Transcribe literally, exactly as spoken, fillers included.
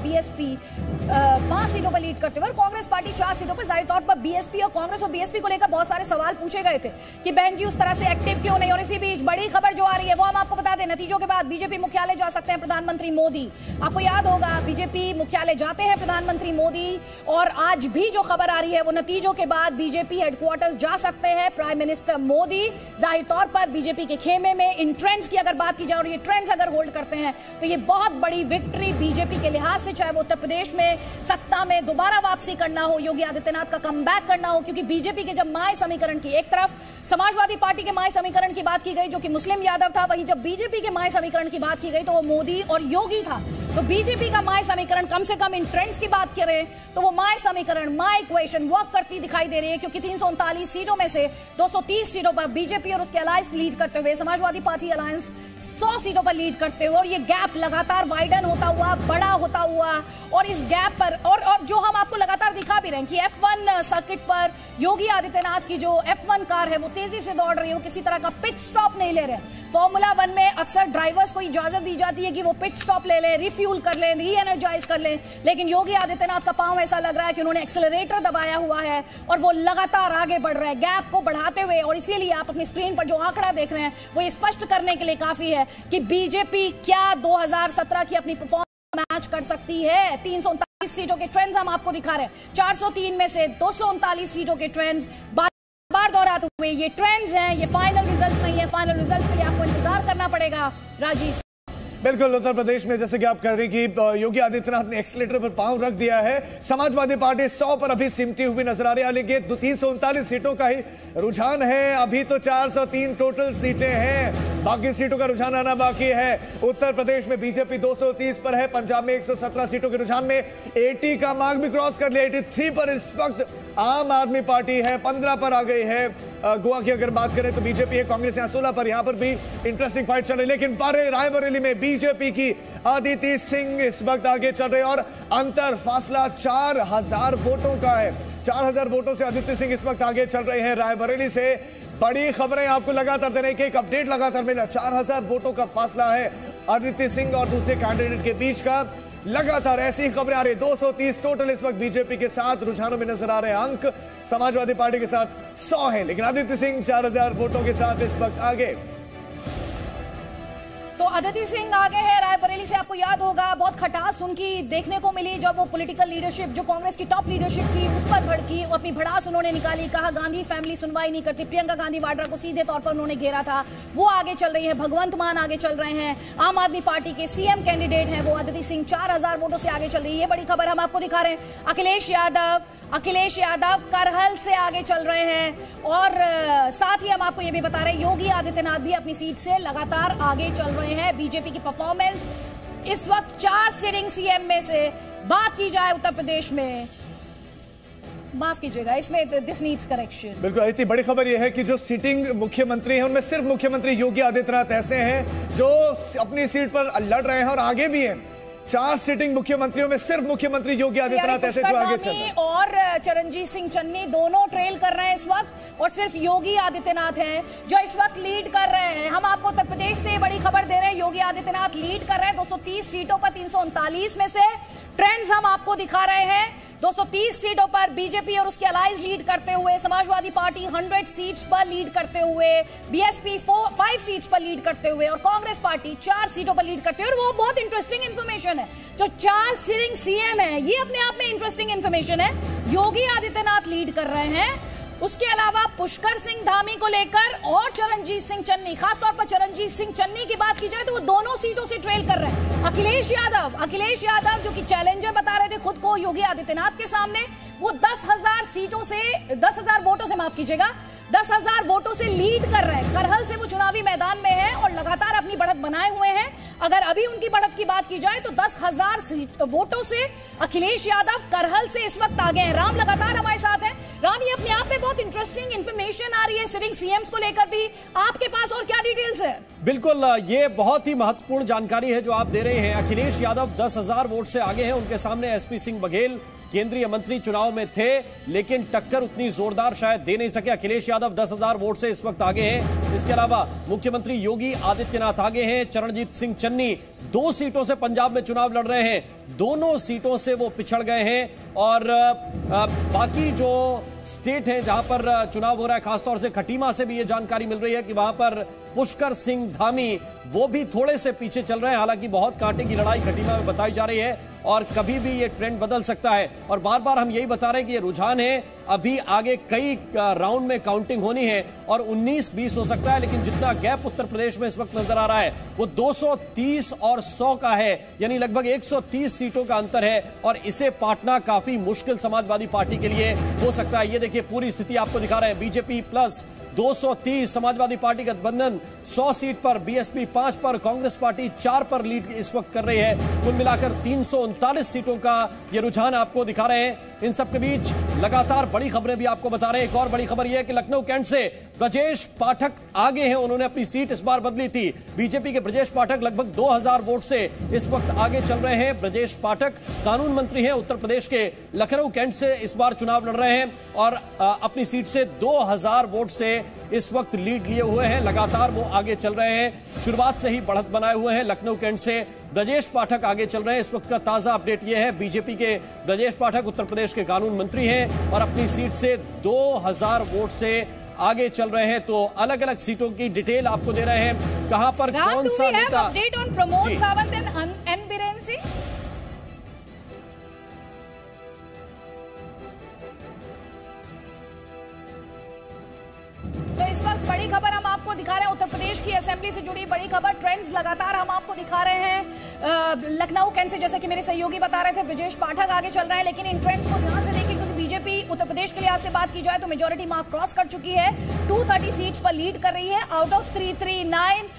BSP पांच सीटों पर लीड करते हुए और कांग्रेस पार्टी चार सीटों पर। जाहिर तौर पर बीएसपी और कांग्रेस और बीएसपी को लेकर बहुत सारे सवाल पूछे गए थे कि बहन जी उस तरह से एक्टिव क्यों नहीं। और इसी बीच बड़ी खबर जो आ रही है वो हम आपको बता दें, नतीजों के बाद बीजेपी मुख्यालय जा सकते हैं प्रधानमंत्री मोदी। आपको याद होगा बीजेपी मुख्यालय जाते हैं प्रधानमंत्री मोदी, और आज भी जो खबर आ रही है वो नतीजों के बाद बीजेपी हेडक्वार्टर्स जा सकते हैं प्राइम मिनिस्टर मोदी। जाहिर तौर पर बीजेपी के खेमे में इन ट्रेंड्स की अगर बात की जाए और ये ट्रेंड्स अगर होल्ड करते हैं तो ये बहुत बड़ी विक्ट्री बीजेपी के लिहाज से, चाहे वो उत्तर प्रदेश में सत्ता में दोबारा वापसी करना हो, योगी आदित्यनाथ का कमबैक करना हो। क्योंकि बीजेपी के जब माय समीकरण की एक तरफ समाजवादी पार्टी के माय समीकरण की बात की गई जो कि मुस्लिम यादव था, वहीं जब बीजेपी के माय समीकरण की बात की गई तो वो मोदी और योगी था। तो बीजेपी का माय समीकरण कम से कम इन ट्रेंड्स की बात करें तो वो माय समीकरण माय इक्वेशन वर्क करती दिखाई दे रही है। क्योंकि तीन सौ उनतालीस सीटों में से दो सौ तीस सीटों पर बीजेपी और उसके अलायंस लीड करते हुए, समाजवादी पार्टी अलायंस सौ सीटों पर लीड करते हुए, और ये गैप लगातार वाइडन होता हुआ बड़ा होता हुआ, और इस गैप पर और, और जो हम आपको लगातार दिखा भी रहे हैं कि एफ वन सर्किट पर योगी आदित्यनाथ की जो एफ वन कार है वो तेजी से दौड़ रही है, वो किसी तरह का पिट स्टॉप नहीं ले रहे। फॉर्मूला वन में अक्सर ड्राइवर्स को इजाजत दी जाती है कि वो पिट स्टॉप ले लें, रिफ्यूल कर लें, री एनर्जाइज कर लें, लेकिन योगी आदित्यनाथ का पांव ऐसा लग रहा है कि उन्होंने एक्सेलरेटर दबाया हुआ है और वो लगातार आगे बढ़ रहे हैं गैप को बढ़ाते हुए। और इसीलिए आप अपनी स्क्रीन पर जो आंकड़ा देख रहे हैं वो ये स्पष्ट करने के लिए काफी है कि बीजेपी क्या दो हज़ार सत्रह की अपनी परफॉर्मेंस मैच कर सकती है। तीन सौ उनतालीस सीटों के ट्रेंड्स हम आपको दिखा रहे हैं, चार सौ तीन में से दो सौ उनतालीस सीटों के ट्रेंड्स बार बार दोहराते हुए ये ट्रेंड्स हैं, ये फाइनल रिजल्ट्स नहीं है। फाइनल रिजल्ट्स के लिए आपको इंतजार करना पड़ेगा। राजीव, बिल्कुल, उत्तर प्रदेश में जैसे कि आप कह रही कि योगी आदित्यनाथ ने एक्सीलेटर पर पांव रख दिया है। समाजवादी पार्टी सौ पर अभी सिमटी हुई नजर आ रही है, लेकिन तीन सौ उनतालीस सीटों का ही रुझान है। अभी तो चार सौ तीन टोटल सीटें हैं, बाकी सीटों का रुझान आना बाकी है। उत्तर प्रदेश में बीजेपी दो सौ तीस पर है, पंजाब में एक सौ सत्रह सीटों के रुझान में अस्सी का मार्क भी क्रॉस कर लिया। तिरासी पर इस वक्त आम आदमी पार्टी है, पंद्रह पर आ गई है। गोवा की अगर बात करें तो बीजेपी है, कांग्रेस यहाँ सोलह पर। यहां पर भी इंटरेस्टिंग फाइट चल रही है, लेकिन बारे रायबरेली में बीजेपी की अदिति सिंह इस वक्त आगे चल रहे और अंतर फासला चार हजार वोटों का है। चार हजार वोटों से अदिति सिंह इस वक्त आगे चल रहे हैं रायबरेली से। बड़ी खबरें आपको लगातार देने की, एक अपडेट लगातार मिला। चार हजार वोटों का फासला है अदिति सिंह और दूसरे कैंडिडेट के बीच का। लगातार ऐसी ही खबरें आ रही। दो सौ तीस टोटल इस वक्त बीजेपी के साथ रुझानों में नजर आ रहे हैं अंक। समाजवादी पार्टी के साथ सौ है, लेकिन अदिति सिंह चार हजार वोटों के साथ इस वक्त आगे। तो अदिति सिंह आगे है रायबरेली से। आपको याद होगा बहुत खटास उनकी देखने को मिली जब वो पॉलिटिकल लीडरशिप जो कांग्रेस की टॉप लीडरशिप थी उस पर भड़की। वो अपनी भड़ास उन्होंने निकाली, कहा गांधी फैमिली सुनवाई नहीं करती। प्रियंका गांधी वाड्रा को सीधे तौर पर उन्होंने घेरा था। वो आगे चल रही है, भगवंत मान आगे चल रहे हैं। आम आदमी पार्टी के सीएम कैंडिडेट हैं वो अदिति सिंह, चार हजार वोटों से आगे चल रही है। ये बड़ी खबर हम आपको दिखा रहे हैं। अखिलेश यादव अखिलेश यादव करहल से आगे चल रहे हैं और साथ ही हम आपको ये भी बता रहे हैं योगी आदित्यनाथ भी अपनी सीट से लगातार आगे चल रहे हैं। बीजेपी की परफॉर्मेंस इस वक्त चार सिटिंग सीएम में से बात की जाए उत्तर प्रदेश में, माफ कीजिएगा, इसमें दिस नीड्स करेक्शन। बिल्कुल, इतनी बड़ी खबर यह है कि जो सिटिंग मुख्यमंत्री हैं उनमें सिर्फ मुख्यमंत्री योगी आदित्यनाथ ऐसे हैं जो अपनी सीट पर लड़ रहे हैं और आगे भी हैं। चार सिटिंग मुख्यमंत्रियों में सिर्फ मुख्यमंत्री योगी आदित्यनाथ ऐसे जो आगे चल रहे हैं। और चरणजीत सिंह चन्नी दोनों ट्रेल कर रहे हैं इस वक्त, और सिर्फ योगी आदित्यनाथ हैं जो इस वक्त लीड कर रहे हैं। हम आपको उत्तर प्रदेश से बड़ी खबर दे रहे हैं, योगी आदित्यनाथ लीड कर रहे हैं दो सौ तीस सीटों पर तीन सौ उनतालीस में से। ट्रेंड्स हम आपको दिखा रहे हैं, दो सौ तीस सीटों पर बीजेपी और उसके अलाइज लीड करते हुए, समाजवादी पार्टी सौ सीट्स पर लीड करते हुए, बीएसपी पाँच सीट्स पर लीड करते हुए और कांग्रेस पार्टी चार सीटों पर लीड करते हुए। और वो बहुत इंटरेस्टिंग इंफॉर्मेशन है, जो चार सिटिंग सीएम है ये अपने आप में इंटरेस्टिंग इंफॉर्मेशन है। योगी आदित्यनाथ लीड कर रहे हैं, उसके अलावा पुष्कर सिंह धामी को लेकर और चरणजीत सिंह चन्नी, खासतौर पर चरणजीत सिंह चन्नी की बात की जाए तो वो दोनों सीटों से ट्रेल कर रहे हैं। अखिलेश यादव अखिलेश यादव जो कि चैलेंजर बता रहे थे खुद को योगी आदित्यनाथ के सामने, वो दस हजार सीटों से दस हजार वोटों से माफ कीजिएगा दस हजार वोटों से लीड कर रहे हैं। करहल से वो चुनावी मैदान में है और लगातार अपनी बढ़त बनाए हुए हैं। अगर अभी उनकी बढ़त की बात की जाए तो दस हजार वोटों से अखिलेश यादव करहल से इस वक्त आगे हैं। राम लगातार हमारे साथ हैं। राम, ये अपने आप में बहुत इंटरेस्टिंग इंफॉर्मेशन आ रही है सिटिंग सीएम्स को लेकर भी, आपके पास और क्या डिटेल्स है? बिल्कुल, ये बहुत ही महत्वपूर्ण जानकारी है जो आप दे रहे हैं। अखिलेश यादव दस हजार वोट से आगे हैं, उनके सामने एसपी सिंह बघेल केंद्रीय मंत्री चुनाव में थे, लेकिन टक्कर उतनी जोरदार शायद दे नहीं सके। अखिलेश यादव दस हजार वोट से इस वक्त आगे हैं। इसके अलावा मुख्यमंत्री योगी आदित्यनाथ आगे हैं। चरणजीत सिंह चन्नी दो सीटों से पंजाब में चुनाव लड़ रहे हैं, दोनों सीटों से वो पिछड़ गए हैं। और आ, बाकी जो स्टेट हैं जहां पर चुनाव हो रहा है, खासतौर से खटीमा से भी ये जानकारी मिल रही है कि वहां पर पुष्कर सिंह धामी वो भी थोड़े से पीछे चल रहे हैं। हालांकि बहुत कांटे की लड़ाई खटीमा में बताई जा रही है और कभी भी ये ट्रेंड बदल सकता है। और बार बार हम यही बता रहे हैं कि ये रुझान है, अभी आगे कई राउंड में काउंटिंग होनी है और उन्नीस बीस हो सकता है, लेकिन जितना गैप उत्तर प्रदेश में इस वक्त नजर आ रहा है वो दो सौ तीस और सौ का है, यानी लगभग एक सौ तीस सीटों का अंतर है और इसे पाटना काफी मुश्किल समाजवादी पार्टी के लिए हो सकता है। ये देखिए पूरी स्थिति आपको दिखा रहे हैं। बीजेपी प्लस दो सौ तीस, समाजवादी पार्टी गठबंधन सौ सीट पर, बीएसपी पांच पर, कांग्रेस पार्टी चार पर लीड इस वक्त कर रही है। कुल मिलाकर तीन सौ उनतालीस सीटों का यह रुझान आपको दिखा रहे हैं। इन सबके बीच लगातार बड़ी खबरें भी आपको बता रहे हैं। एक और बड़ी खबर यह है कि लखनऊ कैंट से ब्रजेश पाठक आगे हैं। उन्होंने अपनी सीट इस बार बदली थी। बीजेपी के ब्रजेश पाठक लगभग दो हजार वोट से इस वक्त आगे चल रहे हैं। ब्रजेश पाठक कानून मंत्री हैं, उत्तर प्रदेश के लखनऊ कैंट से इस बार चुनाव लड़ रहे हैं और अपनी सीट से दो हजार वोट से इस वक्त लीड लिए हुए हैं। लगातार वो आगे चल रहे हैं, शुरुआत से ही बढ़त बनाए हुए हैं। लखनऊ कैंट से ब्रजेश पाठक आगे चल रहे हैं। इस वक्त का ताजा अपडेट यह है, बीजेपी के ब्रजेश पाठक उत्तर प्रदेश के कानून मंत्री हैं और अपनी सीट से दो हजार वोट से आगे चल रहे हैं। तो अलग अलग सीटों की डिटेल आपको दे रहे हैं, कहां पर कौन सा नेता। Update on Pramod Sawant and N Biren Singh. तो इस वक्त बड़ी खबर हम आपको दिखा रहे हैं, उत्तर प्रदेश की असेंबली से जुड़ी बड़ी खबर, ट्रेंड्स लगातार हम आपको दिखा रहे हैं। लखनऊ कैंट से जैसे कि मेरे सहयोगी बता रहे थे, ब्रजेश पाठक आगे चल रहे हैं, लेकिन इन ट्रेंड्स को ध्यान से देखिए क्योंकि बीजेपी उत्तर प्रदेश के लिहाज से बात की जाए तो मेजोरिटी मार्क क्रॉस कर चुकी है, दो सौ तीस सीट्स पर लीड कर रही है। आउट ऑफ तीन सौ उनतालीस